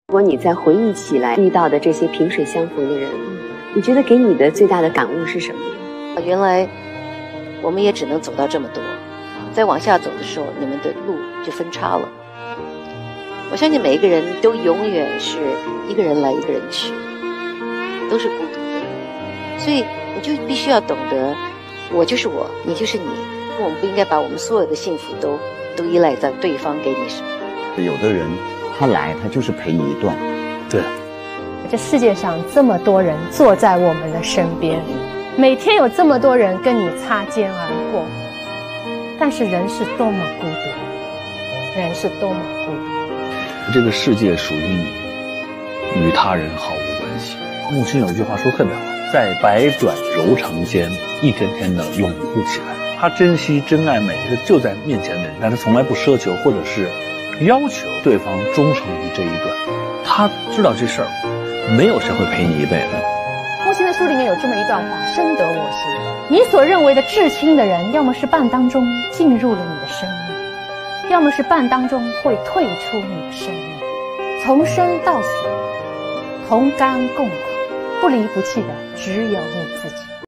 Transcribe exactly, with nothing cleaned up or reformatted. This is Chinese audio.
如果你在回忆起来遇到的这些萍水相逢的人，你觉得给你的最大的感悟是什么？ 原来我们也只能走到这么多，再往下走的时候，你们的路就分叉了。我相信每一个人都永远是一个人来一个人去，都是孤独的，所以你就必须要懂得，我就是我，你就是你。我们不应该把我们所有的幸福都都依赖在对方给你什么。 有的人他来，他就是陪你一段。 对， 这世界上这么多人坐在我们的身边，每天有这么多人跟你擦肩而过，但是人是多么孤独，人是多么孤独。 这个世界属于你，与他人毫无关系。木心有一句话说特别好，在百转柔肠间，一天天的永护起来。他珍惜珍爱每一个就在面前的人，但他从来不奢求或者是要求对方忠诚于这一段。他知道这事儿没有谁会陪你一辈子。 木心的书里面有这么一段话，深得我心：你所认为的至亲的人，要么是半当中进入了你的生命，要么是半当中会退出你的生命。从生到死，同甘共苦，不离不弃的只有你自己。